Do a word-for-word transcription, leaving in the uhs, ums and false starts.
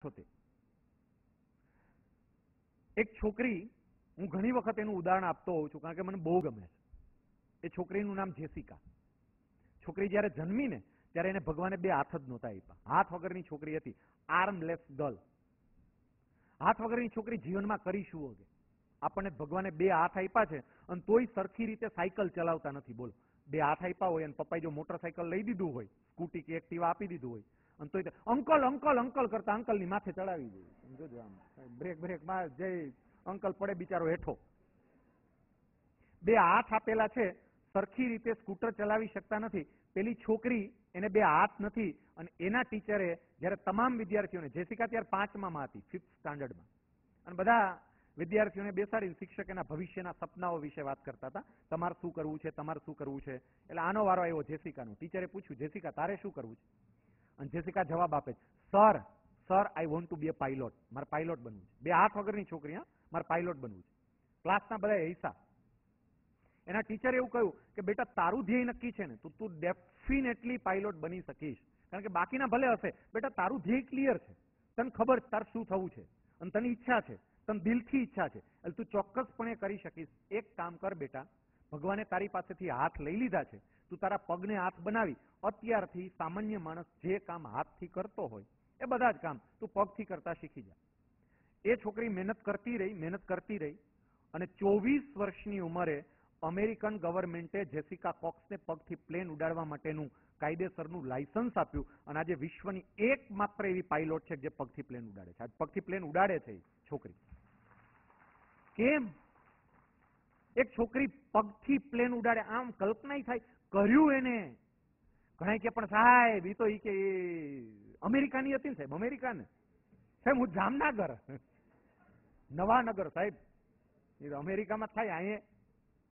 તે એક છોકરી, હું ઘણી વખત એનું ઉદાહરણ આપતો હોઉં છું કારણ કે મને બહુ ગમે છે. એ છોકરીનું નામ જેસિકા. છોકરી જયારે જન્મી ને ત્યારે એને ભગવાને બે હાથ જ નહોતા આપ્યા. હાથ વગરની છોકરી હતી, આર્મલેસ ગર્લ. હાથ વગરની છોકરી જીવનમાં કરી શું વગે? આપણને ભગવાને બે હાથ આપ્યા છે અને તોય સરખી રીતે સાયકલ ચલાવતા નથી. બોલો, બે હાથ આપ્યા હોય અને પપ્પાએ જો મોટરસાયકલ લઈ દીધું હોય, સ્કૂટી કે એક્ટિવા આપી દીધું હોય અને તોય અંકલ અંકલ અંકલ કરતા અંકલની માથે ચડાવી દે. જોજો આમ બ્રેક બ્રેક માં જઈ અંકલ પડે બિચારો હેઠો. બે હાથ આપેલા છે, સરખી રીતે સ્કૂટર ચલાવી શકતા નથી. પેલી છોકરી, એને બે હાથ નથી અને એના ટીચરે જયારે તમામ વિદ્યાર્થીઓને, જેસિકા ત્યારે પાંચમામાં હતી, ફિફ્થ સ્ટાન્ડર્ડમાં, અને બધા વિદ્યાર્થીઓને બેસાડીને શિક્ષક એના ભવિષ્યના સપનાઓ વિશે વાત કરતા હતા. તમારે શું કરવું છે, તમારે શું કરવું છે? એટલે આનો વારો આવ્યો જેસિકાનો. ટીચરે પૂછ્યું, જેસિકા તારે શું કરવું છે? અને જેસિકા જવાબ આપે, sir sir I want to be a pilot. મારે પાયલોટ બનવું છે. બે હાથ વગરની છોકરી, હા, મારે પાયલોટ બનવું છે. ક્લાસના બધા હિસ્સા. એના ટીચરે એવું કહ્યું કે બેટા તારું ધ્યેય નક્કી છે ને તો તું ડેફિનેટલી પાયલોટ બની શકીશ, કારણ કે બાકીના ભલે હશે, બેટા તારું ધ્યેય ક્લિયર છે, તને ખબર તાર શું થવું છે અને તને ઈચ્છા છે, તને દિલથી ઈચ્છા છે, એટલે તું ચોક્કસપણે કરી શકીશ. એક કામ કર બેટા, ભગવાને તારી પાસેથી હાથ લઈ લીધા છે, તું તારા પગને હાથ બનાવી અત્યારથી સામાન્ય માણસ જે કામ હાથથી કરતો હોય એ બધા જ કામ તું પગથી કરતા શીખી જા. એ છોકરી મહેનત કરતી રહી, મહેનત કરતી રહી અને ચોવીસ વર્ષની ઉંમરે અમેરિકન ગવર્મેન્ટે જેસિકા કોક્સને પગથી પ્લેન ઉડાડવા માટેનું કાયદેસરનું લાયસન્સ આપ્યું અને આજે વિશ્વની એકમાત્ર એવી પાયલોટ છે જે પગથી પ્લેન ઉડાડે છે. આજ પગથી પ્લેન ઉડાડે છે છોકરી. કેમ? એક છોકરી પગથી પ્લેન ઉડાડે, આમ કલ્પના થાય, કર્યું એને. ઘણા કે પણ સાહેબ એ તો ઈ કે અમેરિકાની હતી ને સાહેબ, અમેરિકાને સાહેબ હું જામનગર, નવાનગર સાહેબ, એ અમેરિકામાં થાય. અહીંયા